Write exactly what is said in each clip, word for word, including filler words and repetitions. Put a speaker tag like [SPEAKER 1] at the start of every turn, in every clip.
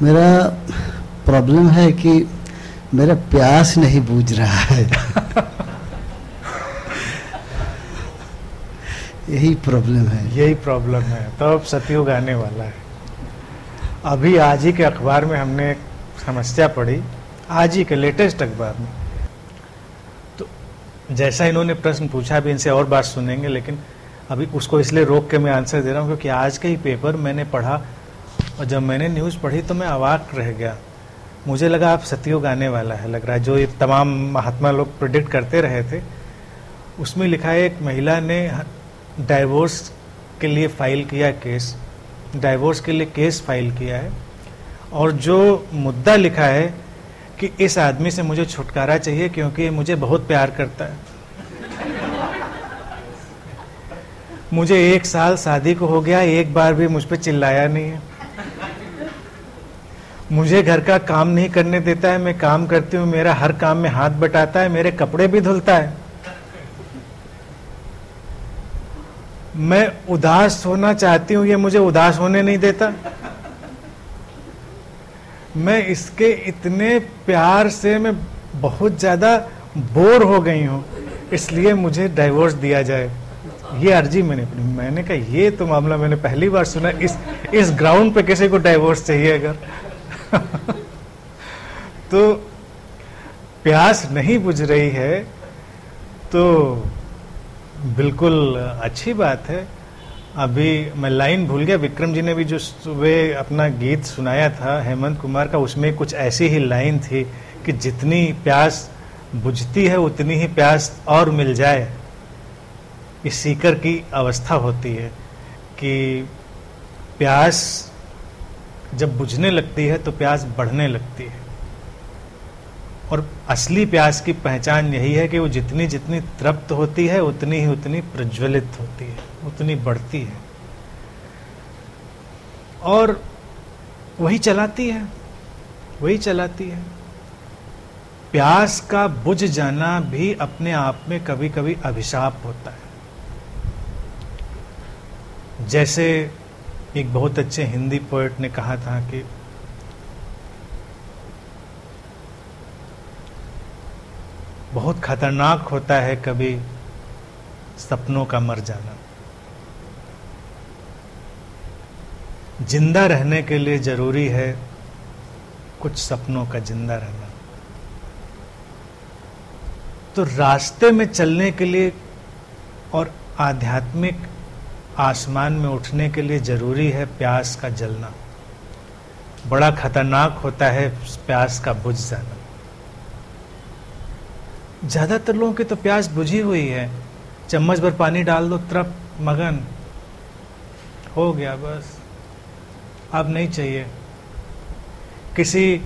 [SPEAKER 1] मेरा प्रॉब्लम है कि मेरा प्यास नहीं बूझ रहा है। यही प्रॉब्लम है।
[SPEAKER 2] यही प्रॉब्लम है। तो अब सतयुग आने वाला है। अभी आज ही के अखबार में हमने एक समस्या पढ़ी, आज ही के लेटेस्ट अखबार में। तो जैसा इन्होंने प्रश्न पूछा, भी इनसे और बात सुनेंगे, लेकिन अभी उसको इसलिए रोक के मैं आंसर दे रहा हूँ क्योंकि आज के ही पेपर मैंने पढ़ा और जब मैंने न्यूज़ पढ़ी तो मैं अवाक रह गया। मुझे लगा अब सतयुग आने वाला है, लग रहा है। जो ये तमाम महात्मा लोग प्रेडिक्ट करते रहे थे, उसमें लिखा है एक महिला ने डाइवोर्स के लिए फाइल किया केस, डाइवोर्स के लिए केस फाइल किया है, और जो मुद्दा लिखा है कि इस आदमी से मुझे छुटकारा चाहिए क्योंकि ये मुझे बहुत प्यार करता है। मुझे एक साल शादी को हो गया, एक बार भी मुझ पे चिल्लाया नहीं है, मुझे घर का काम नहीं करने देता है, मैं काम करती हूँ, मेरा हर काम में हाथ बटाता है, मेरे कपड़े भी धुलता है, मैं उदास होना चाहती हूँ, ये मुझे उदास होने नहीं देता, मैं इसके इतने प्यार से मैं बहुत ज्यादा बोर हो गई हूँ, इसलिए मुझे डाइवोर्स दिया जाए। ये अर्जी मैंने मैंने कहा ये तो मामला मैंने पहली बार सुना। इस इस ग्राउंड पे किसी को डाइवोर्स चाहिए अगर तो प्यास नहीं बुझ रही है तो बिल्कुल अच्छी बात है। अभी मैं लाइन भूल गया, विक्रम जी ने भी जो सुबह अपना गीत सुनाया था हेमंत कुमार का, उसमें कुछ ऐसी ही लाइन थी कि जितनी प्यास बुझती है उतनी ही प्यास और मिल जाए। इस सीकर की अवस्था होती है कि प्यास जब बुझने लगती है तो प्यास बढ़ने लगती है, और असली प्यास की पहचान यही है कि वो जितनी जितनी तृप्त होती है उतनी ही उतनी प्रज्वलित होती है, उतनी बढ़ती है, और वही चलाती है वही चलाती है। प्यास का बुझ जाना भी अपने आप में कभी कभी अभिशाप होता है। जैसे एक बहुत अच्छे हिंदी पोएट ने कहा था कि बहुत खतरनाक होता है कभी सपनों का मर जाना। जिंदा रहने के लिए जरूरी है कुछ सपनों का जिंदा रहना। तो रास्ते में चलने के लिए और आध्यात्मिक आसमान में उठने के लिए जरूरी है प्यास का जलना। बड़ा खतरनाक होता है प्यास का बुझ जाना। ज्यादातर लोगों की तो प्यास बुझी हुई है, चम्मच भर पानी डाल दो, तृप मगन हो गया, बस अब नहीं चाहिए। किसी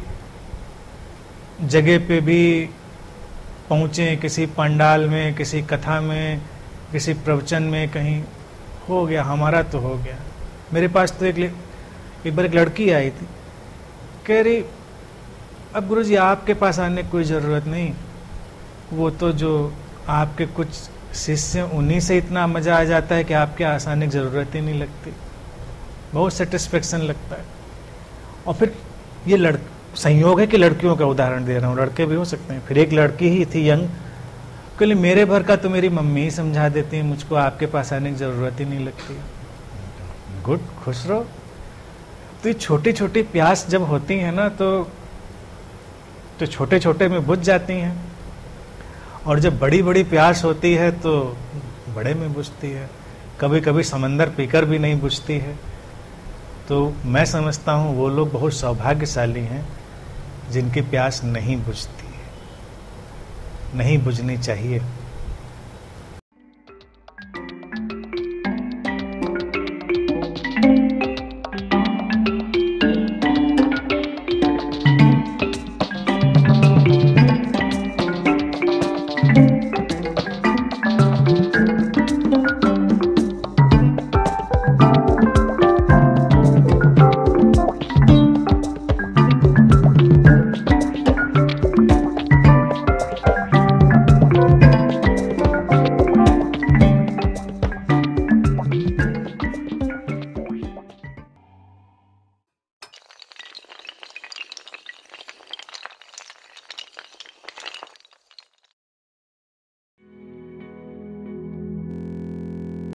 [SPEAKER 2] जगह पे भी पहुंचे, किसी पंडाल में, किसी कथा में, किसी प्रवचन में, कहीं हो गया, हमारा तो हो गया। मेरे पास तो एक एक बार एक लड़की आई थी, कह रही अब गुरुजी आपके पास आने की कोई ज़रूरत नहीं, वो तो जो आपके कुछ शिष्य उन्हीं से इतना मज़ा आ जाता है कि आपके आस आने की ज़रूरत ही नहीं लगती, बहुत सेटिस्फेक्शन लगता है। और फिर ये लड़ संयोग है कि लड़कियों का उदाहरण दे रहा हूँ, लड़के भी हो सकते हैं। फिर एक लड़की ही थी यंग, कहली मेरे भर का तो मेरी मम्मी ही समझा देती है, मुझको आपके पास आने की ज़रूरत ही नहीं लगती। गुड, खुश रहो। तो ये छोटी छोटी प्यास जब होती है ना तो तो छोटे छोटे में बुझ जाती हैं, और जब बड़ी बड़ी प्यास होती है तो बड़े में बुझती है। कभी कभी समंदर पीकर भी नहीं बुझती है। तो मैं समझता हूँ वो लोग बहुत सौभाग्यशाली हैं जिनकी प्यास नहीं बुझती है, नहीं बुझनी चाहिए।